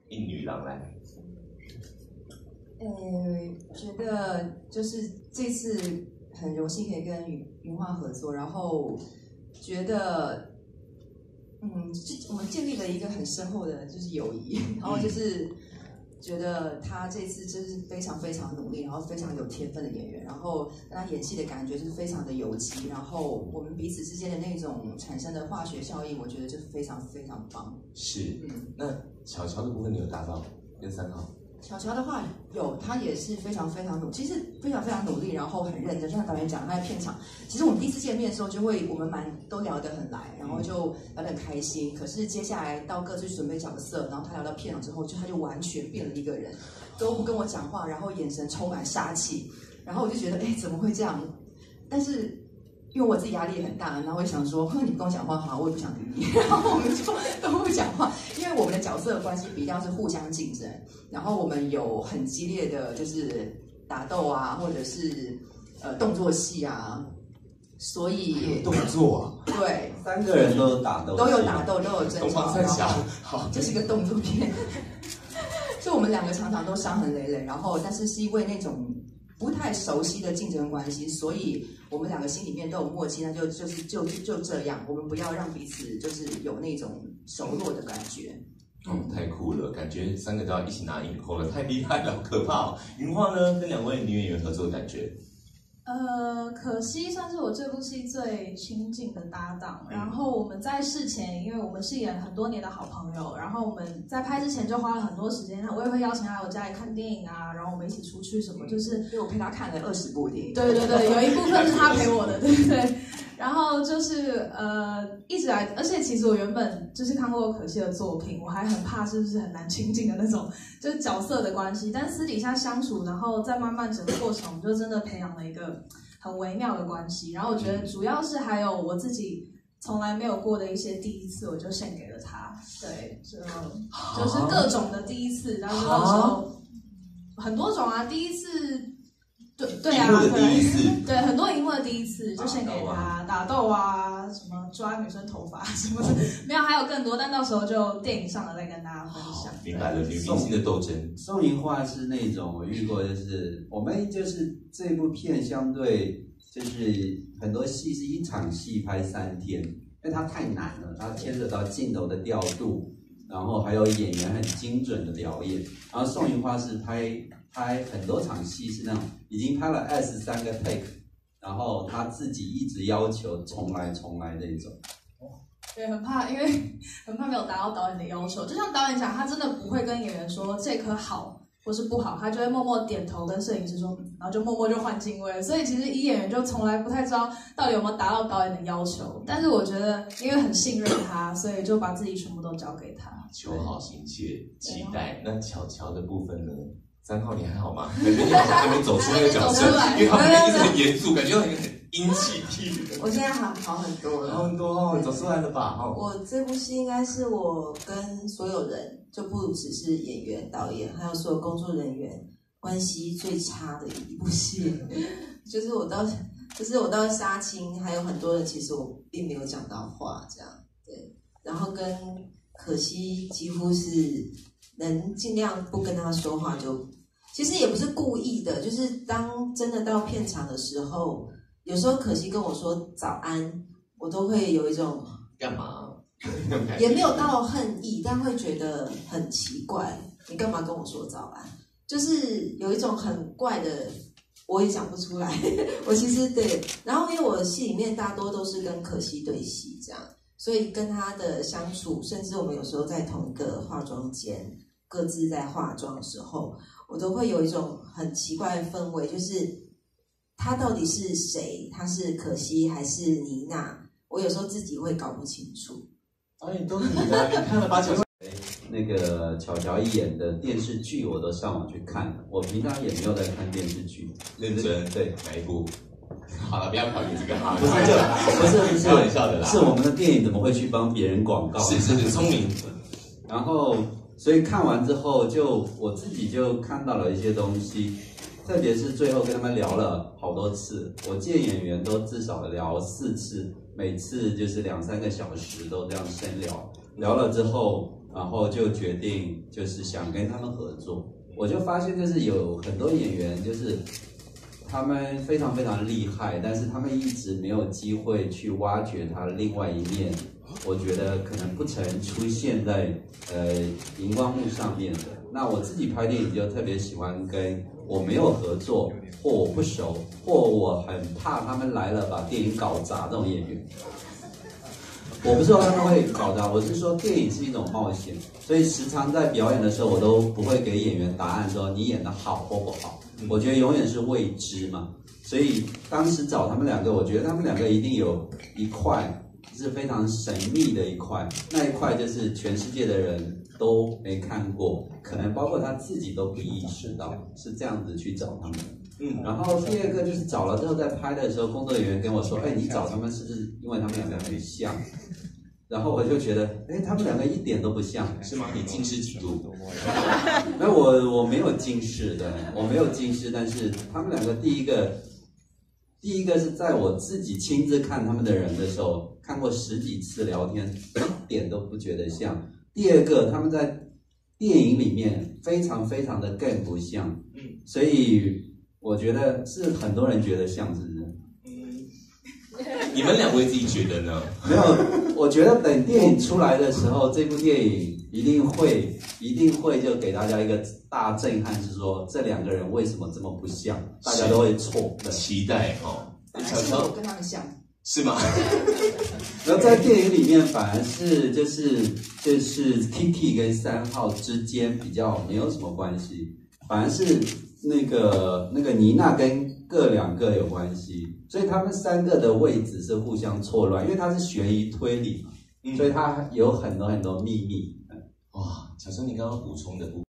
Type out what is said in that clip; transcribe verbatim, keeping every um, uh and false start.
一女郎来？ 呃，觉得就是这次很荣幸可以跟云云画合作，然后觉得，嗯，我们建立了一个很深厚的就是友谊，然后就是觉得他这次就是非常非常努力，然后非常有天分的演员，然后跟他演戏的感觉就是非常的有机，然后我们彼此之间的那种产生的化学效应，我觉得就非常非常棒。 是， 嗯， 那巧巧的部分你有搭到跟三号？ 巧巧的话有，他也是非常非常努，其实非常非常努力，然后很认真。就像导演讲，他在片场，其实我们第一次见面的时候，就会我们蛮都聊得很来，然后就聊得很开心。可是接下来到各自准备角色，然后他聊到片场之后，就他就完全变了一个人，都不跟我讲话，然后眼神充满杀气，然后我就觉得，哎，怎么会这样？但是因为我自己压力也很大，然后我就想说，哼，你不跟我讲话好，我也不想理你，然后我们就都不讲话，因为我们的角色关系比较是互相竞争，然后我们有很激烈的就是打斗啊，或者是呃动作戏啊，所以动作啊， 对， 三个人都有打斗， 都有打斗，都有争东吵， 方三侠， 好，这是一个动作片，所以我们两个常常都伤痕累累，然后但是是因为那种不太熟悉的竞争关系，所以我们两个心里面都有默契，那就就是就就这样，我们不要让彼此就是有那种熟络的感觉。 哦，太酷了，感觉三个都要一起拿影后了，太厉害了，好可怕哦！云画呢，跟两位女演员合作的感觉？ 呃，可惜算是我这部戏最亲近的搭档。然后我们在事前，因为我们是演很多年的好朋友，然后我们在拍之前就花了很多时间。我也会邀请他来我家里看电影啊，然后我们一起出去什么，就是因为我陪他看了二十部电影。 对对对，有一部分是他陪我的，对对对。然后就是呃，一直来，而且其实我原本就是看过可惜的作品，我还很怕是不是很难亲近的那种，就是角色的关系。但私底下相处，然后再慢慢整个过程，我们就真的培养了一个很微妙的关系。然后我觉得主要是还有我自己从来没有过的一些第一次，我就献给了他。对，就就是各种的第一次，然后那时候很多种啊，第一次。对对啊，对对，很多荧幕的第一次就献给他，打斗啊，什么抓女生头发什么的，没有，还有更多，但到时候就电影上了再跟大家分享。 明白了，女明星的斗争。 宋云画是那种我遇过，就是我们就是这部片相对就是很多戏是一场戏拍三天，因为它太难了，它牵扯到镜头的调度，然后还有演员很精准的表演。然后宋云画是拍。拍很多场戏是那种已经拍了二十三个 take， 然后他自己一直要求重来重来那种。 对，很怕，因为很怕没有达到导演的要求。就像导演讲，他真的不会跟演员说这颗好或是不好，他就会默默点头跟摄影师说，然后就默默就换镜位。所以其实以演员就从来不太知道到底有没有达到导演的要求。但是我觉得，因为很信任他，所以就把自己全部都交给他。 求好心切，期待。那巧巧的部分呢？三号你还好吗？感觉你好像还没走出那个角色，因为他们一直很严肃，感觉很阴气屁的。 我现在好好很多了， 好很多哦，走出来了吧？哦， 我这部戏应该是我跟所有人，就不只是演员、导演，还有所有工作人员关系最差的一部戏。就是我到，就是我到杀青，还有很多人其实我并没有讲到话，这样对。然后跟可惜几乎是能尽量不跟他说话就。其实也不是故意的，就是当真的到片场的时候，有时候可惜跟我说早安，我都会有一种干嘛？ 也没有到恨意，但会觉得很奇怪，你干嘛跟我说早安？就是有一种很怪的，我也讲不出来。我其实对，然后因为我戏里面大多都是跟可惜对戏这样，所以跟他的相处，甚至我们有时候在同一个化妆间，各自在化妆的时候。我都会有一种很奇怪的氛围，就是他到底是谁？他是可惜还是妮娜？我有时候自己会搞不清楚。 哎，都是你的，你看了八九。 那个巧巧演的电视剧，我都上网去看了。我平常也没有在看电视剧， 认真对哪一部？好了，不要考虑这个哈。 不是这，不是不是开玩笑的啦。 是我们的电影怎么会去帮别人广告？ 是是是，聪明。 然后。所以看完之后就，就我自己就看到了一些东西，特别是最后跟他们聊了好多次，我见演员都至少聊四次，每次就是两三个小时都这样深聊。聊了之后， 然后就决定就是想跟他们合作。我就发现就是有很多演员就是他们非常非常厉害，但是他们一直没有机会去挖掘他另外一面。我觉得可能不曾出现在呃荧光幕上面的。那我自己拍电影就特别喜欢跟我没有合作，或我不熟，或我很怕他们来了把电影搞砸这种演员。我不是说他们会搞砸，我是说电影是一种冒险，所以时常在表演的时候，我都不会给演员答案说你演得好或不好。我觉得永远是未知嘛。所以当时找他们两个，我觉得他们两个一定有一块是非常神秘的一块，那一块就是全世界的人都没看过，可能包括他自己都不意识到，是这样子去找他们。嗯，然后第二个就是找了之后，在拍的时候，工作人员跟我说：“哎，你找他们是不是因为他们两个很像？”然后我就觉得，哎，他们两个一点都不像， 是吗？你近视几度？ 那我我没有近视的，我没有近视，但是他们两个第一个。第一个是在我自己亲自看他们的人的时候，看过十几次聊天，一点都不觉得像。第二个，他们在电影里面非常非常的更不像，嗯，所以我觉得是很多人觉得像，是不是？ 嗯，你们两位自己觉得呢？ 没有，我觉得等电影出来的时候，这部电影一定会一定会就给大家一个大震撼，是说这两个人为什么这么不像，大家都会错的。 期待哦， 乔乔跟他们像， 是吗？ 然后在电影里面反而是就是就是 Kiki 跟三号之间比较没有什么关系，反而是那个那个妮娜跟各两个有关系，所以他们三个的位置是互相错乱，因为它是悬疑推理嘛，所以它有很多很多秘密。 哇，乔乔，你刚刚补充的部分。